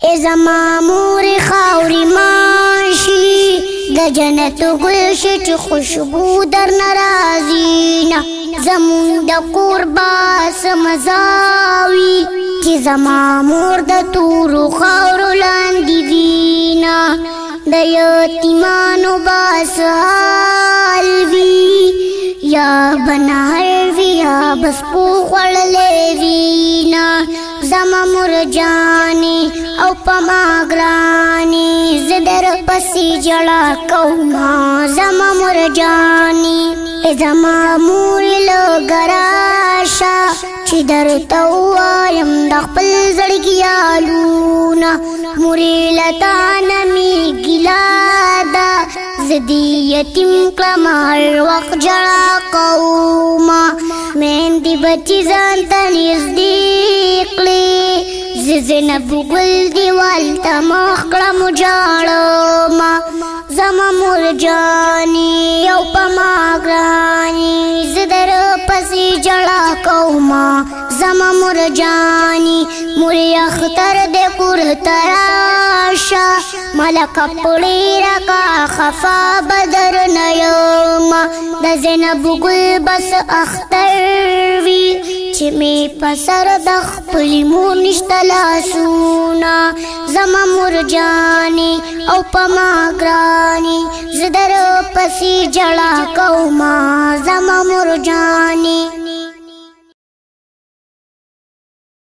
ای زما مور خاوری ماشی د جنت گل شي چې خوشبو در ناراضی نه زمون د قرباس مزاوی چې زما مور د تورو خاورو لاندې وینا د یتیمانو باس حال وی یا بنهر وی یا بس پو خوړلې وینا زما مور جانی او پما گرانی زدر پسی جڑا کوما زما مور جانی زما مور لگراشا چی در توایم دخپل زڑگیالونا موری لطانمی گلادا زدی یتیم کلمار وقت جڑا قوما مهندی بچی زانتا نزدیق لی زینب گل دیوال تا مخکړه مجاړما زما مور جانی او پما ګرانی زدر پسې جړه کوما زما مور جانی مور اختر دې کور تراشا ملک پړې راکا خفا بدر نیوما د زینب گل بس اختر وی چې می پسر د خپل مور نشته لاسونه زما مور جانی او پما ګرانی زدر پسې جړه کوما زما مور جانی